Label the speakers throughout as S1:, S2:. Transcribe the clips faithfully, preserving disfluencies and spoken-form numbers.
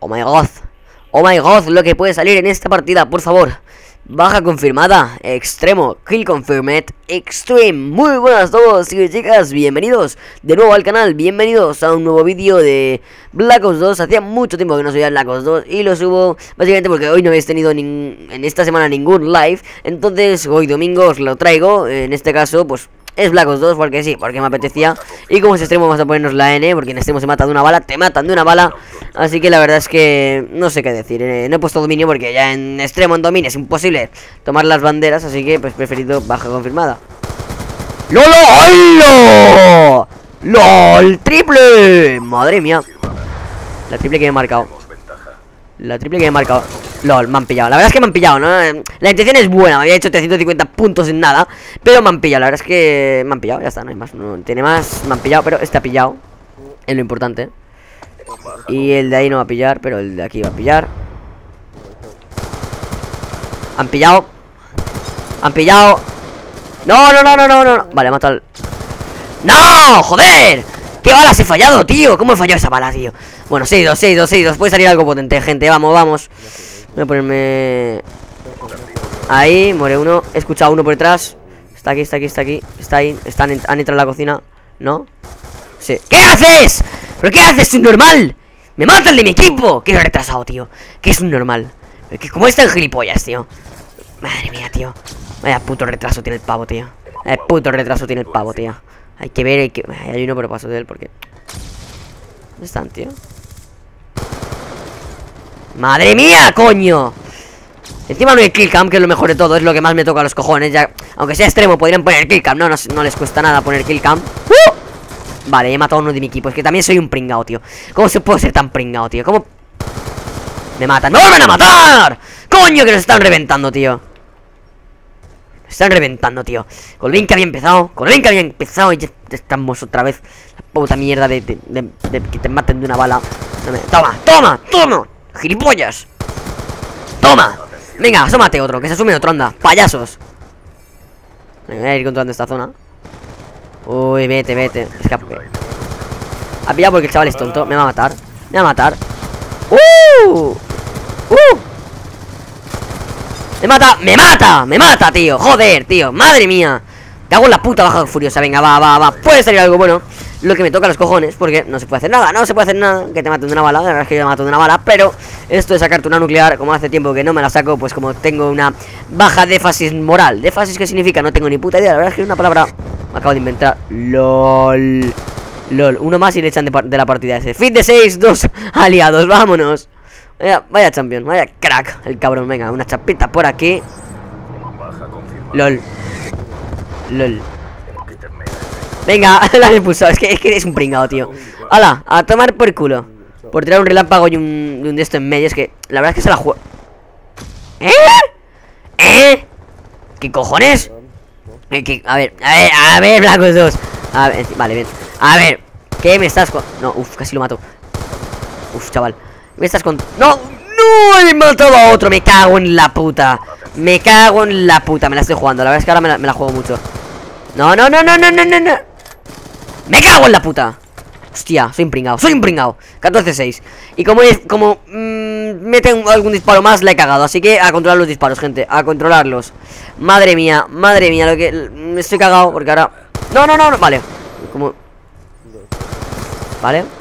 S1: Oh my god. Oh my god, lo que puede salir en esta partida, por favor. Baja confirmada, extremo, kill confirmed, extreme. Muy buenas a todos, chicos y chicas, bienvenidos de nuevo al canal, bienvenidos a un nuevo vídeo de Black Ops dos. Hacía mucho tiempo que no subía Black Ops dos y lo subo básicamente porque hoy no habéis tenido en esta semana ningún live. Entonces hoy domingo os lo traigo, en este caso pues es Black Ops dos porque sí, porque me apetecía. Y como es extremo vamos a ponernos la N, porque en extremo se mata de una bala, te matan de una bala. Así que la verdad es que no sé qué decir, eh, no he puesto dominio porque ya en extremo, en dominio es imposible tomar las banderas. Así que pues preferido baja confirmada. ¡Lolo! ¡Holo! ¡Lol! ¡Triple! Madre mía. La triple que me he marcado. La triple que me he marcado. LOL, me han pillado. La verdad es que me han pillado, ¿no? La intención es buena. Me había hecho trescientos cincuenta puntos en nada, pero me han pillado. La verdad es que me han pillado. Ya está, no hay más. No tiene más. Me han pillado, pero este ha pillado. Es lo importante. Y el de ahí no va a pillar, pero el de aquí va a pillar. Han pillado. Han pillado. No, no, no, no, no, no. Vale, mata al... ¡No! ¡Joder! ¿Qué balas he fallado, tío? ¿Cómo he fallado esa bala, tío? Bueno, seis dos, seis dos, seis dos. Puede salir algo potente, gente. Vamos, vamos. Voy a ponerme... Ahí, muere uno. He escuchado a uno por detrás. Está aquí, está aquí, está aquí. Está ahí. Están, han entrado en la cocina. ¿No? Sí. ¿Qué haces? ¿Pero qué haces, normal? ¡Me mata el de mi equipo! ¡Qué retrasado, tío! ¿Qué es un normal? ¿Cómo están gilipollas, tío? Madre mía, tío. Vaya puto retraso tiene el pavo, tío. Vaya puto retraso tiene el pavo, tío. Hay que ver, hay que... Hay uno pero paso de él porque... ¿Dónde están, tío? ¡Madre mía, coño! Encima no hay killcam, que es lo mejor de todo. Es lo que más me toca a los cojones. Ya, aunque sea extremo, podrían poner killcam. No, no, no les cuesta nada poner killcam. ¡Uh! Vale, he matado a uno de mi equipo. Es que también soy un pringao, tío. ¿Cómo se puede ser tan pringao, tío? ¿Cómo? Me matan. ¡Me vuelven a matar! ¡Coño, que nos están reventando, tío! Nos están reventando, tío. Con lo bien que había empezado. Con lo bien que había empezado. Y ya estamos otra vez. La puta mierda de, de, de, de que te maten de una bala. Toma, toma, toma. ¡Gilipollas! ¡Toma! Venga, asómate otro, que se asume otro, anda. ¡Payasos! Venga, voy a ir controlando esta zona. Uy, vete, vete. Escape. Ha pillado porque el chaval es tonto. Me va a matar. Me va a matar. ¡Uh! ¡Uh! ¡Me mata! ¡Me mata! ¡Me mata, tío! ¡Joder, tío! ¡Madre mía! Te hago la puta baja furiosa. Venga, va, va, va. Puede salir algo bueno. Lo que me toca a los cojones, porque no se puede hacer nada, no se puede hacer nada, que te maten de una bala. La verdad es que yo me mato de una bala, pero esto de sacarte una nuclear, como hace tiempo que no me la saco, pues como tengo una baja défasis moral. ¿Défasis qué significa? No tengo ni puta idea, la verdad es que es una palabra me acabo de inventar. LOL. LOL, uno más y le echan de, de la partida ese. Fit de seis, dos aliados, vámonos. Vaya, vaya champion, vaya crack el cabrón. Venga, una chapita por aquí. LOL. LOL. Venga, la han expulsado. Es que, es que es un pringado, tío. ¡Hala! A tomar por culo. Por tirar un relámpago y un, un de esto en medio. Es que la verdad es que se la juega. ¿Eh? ¿Eh? ¿Qué cojones? Eh, ¿qué? A ver, a ver, a ver, Black Ops dos. A ver, vale, ven. A ver, ¿qué me estás con...? No, uff, casi lo mato. Uff, chaval. Me estás con... ¡No! ¡No! He matado a otro. Me cago en la puta. Me cago en la puta. Me la estoy jugando. La verdad es que ahora me la, me la juego mucho. No, no, no, no, no, no, no, no. ¡Me cago en la puta! Hostia, soy un pringao, soy un pringao. catorce seis. Y como es, como mmm, meten algún disparo más, la he cagado. Así que a controlar los disparos, gente. A controlarlos. Madre mía, madre mía, lo que... Me estoy cagado porque ahora... No, no, no, no. Vale. Como... Vale.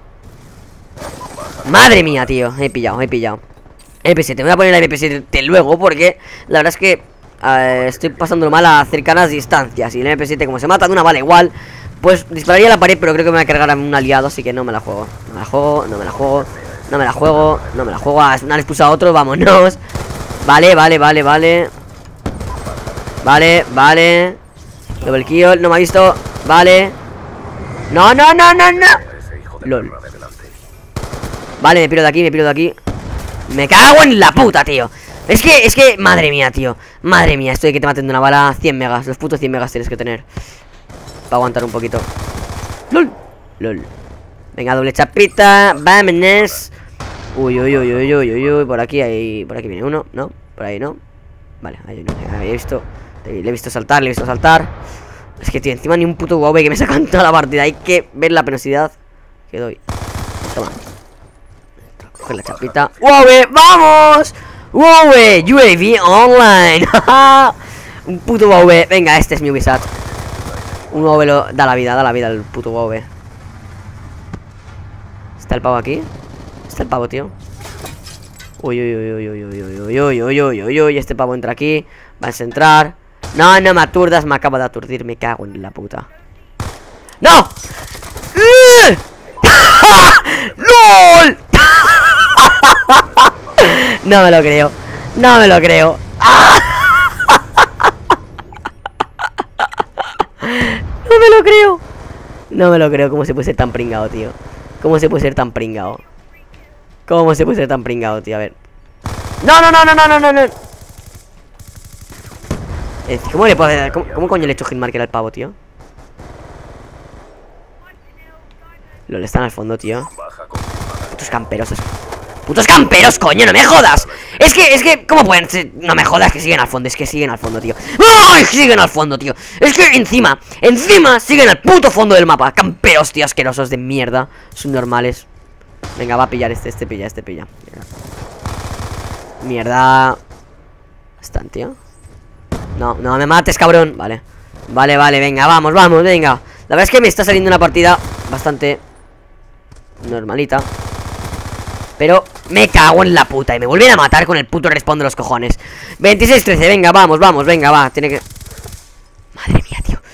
S1: Madre mía, tío. He pillado, he pillado. M P siete, voy a poner la M P siete luego porque la verdad es que... Uh, estoy pasándolo mal a cercanas distancias. Y el M P siete como se mata de una bala igual, pues dispararía a la pared, pero creo que me voy a cargar a un aliado. Así que no me la juego. No me la juego, no me la juego. No me la juego, no me la juego. Ah, me han expulsado a otro, vámonos. Vale, vale, vale, vale. Vale, vale. Double kill, no me ha visto. Vale. No, no, no, no, no. LOL. Vale, me piro de aquí, me piro de aquí. Me cago en la puta, tío. Es que, es que, madre mía, tío. Madre mía, esto de que te maten de una bala. Cien megas, los putos cien megas tienes que tener para aguantar un poquito. LOL, LOL. Venga, doble chapita, vámonos. Uy, uy, uy, uy, uy, uy, uy. Por aquí hay, por aquí viene uno, ¿no? Por ahí no. Vale, ahí uno, ahí he visto. Le he visto saltar, le he visto saltar. Es que, tío, encima ni un puto guau que me sacan toda la partida. Hay que ver la penosidad que doy. Toma. Coge la chapita. ¡Wow! ¡Vamos! ¡Wow! U A V online. Un puto wow. Venga, este es mi Ubisoft. Un wow lo da la vida, da la vida el puto wow. ¿Está el pavo aquí? Está el pavo, tío. Uy, uy, uy, uy, uy, uy, uy, uy, uy, uy, uy, uy, este pavo entra aquí. Vas a entrar. No, no me aturdas, me acabo de aturdir. Me cago en la puta. ¡No! ¡LOL! No me lo creo. No me lo creo. No me lo creo. No me lo creo. ¿Cómo se puede ser tan pringado, tío? ¿Cómo se puede ser tan pringado? ¿Cómo se puede ser tan pringado, tío? A ver. No, no, no, no, no, no, no, no. ¿Cómo le puedo hacer? ¿Cómo, ¿Cómo coño le he hecho hitmarker al pavo, tío? Lo le están al fondo, tío. Putos camperos. Putos camperos, coño, no me jodas. Es que, es que, ¿cómo pueden ser? No me jodas que siguen al fondo. Es que siguen al fondo, tío. ¡Ay! Siguen al fondo, tío. Es que encima, encima siguen al puto fondo del mapa. Camperos, tío, asquerosos de mierda. Son normales. Venga, va a pillar este, este pilla, este pilla. Mierda. ¿Están, tío? No, no me mates, cabrón. Vale, vale, vale, venga, vamos, vamos, venga. La verdad es que me está saliendo una partida bastante normalita. Pero me cago en la puta. Y me vuelven a matar con el puto respawn de los cojones. Veintiséis trece, venga, vamos, vamos, venga, va. Tiene que... Madre mía, tío.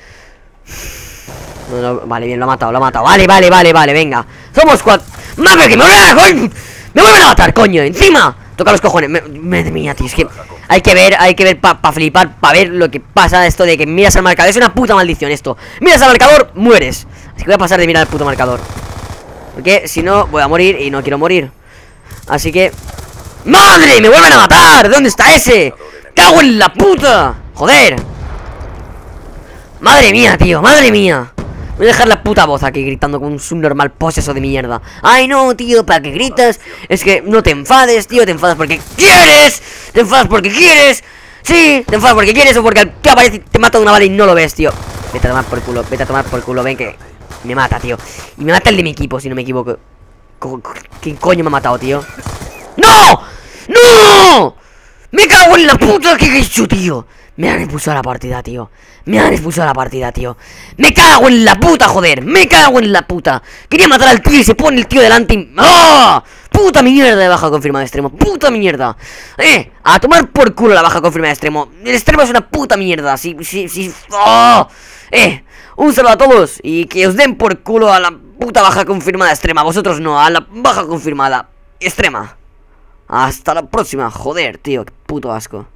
S1: No, no, vale, bien, lo ha matado, lo ha matado. Vale, vale, vale, vale, venga. Somos cuatro. ¡Madre que me vuelven a... ¡Me vuelven a matar, coño! ¡Encima! Toca los cojones. Me... Madre mía, tío, es que... Hay que ver, hay que ver para pa flipar, para ver lo que pasa. Esto de que miras al marcador. Es una puta maldición esto. Miras al marcador, mueres. Así que voy a pasar de mirar al puto marcador. Porque si no, voy a morir y no quiero morir. Así que... ¡Madre! ¡Me vuelven a matar! ¿Dónde está ese? ¡Cago en la puta! ¡Joder! ¡Madre mía, tío! ¡Madre mía! Voy a dejar la puta voz aquí gritando con un subnormal poseso de mierda. ¡Ay, no, tío! ¿Para qué gritas? Es que no te enfades, tío. Te enfadas porque quieres. Te enfadas porque quieres. Sí, te enfadas porque quieres o porque el tío aparece y te mata de una bala y no lo ves, tío. Vete a tomar por culo, vete a tomar por culo. Ven que me mata, tío. Y me mata el de mi equipo, si no me equivoco. ¿Quién coño me ha matado, tío? ¡No! ¡No! ¡Me cago en la puta que he hecho, tío! Me han expulsado la partida, tío. Me han expulsado la partida, tío. ¡Me cago en la puta, joder! ¡Me cago en la puta! Quería matar al tío y se pone el tío delante y... ¡Oh! ¡Puta mierda de baja confirmada de extremo! ¡Puta mierda! ¡Eh! A tomar por culo la baja confirmada de extremo. El extremo es una puta mierda. Sí, sí, sí. ¡Oh! ¡Eh! Un saludo a todos y que os den por culo a la puta baja confirmada extrema. Vosotros no, a la baja confirmada extrema. Hasta la próxima. Joder, tío, qué puto asco.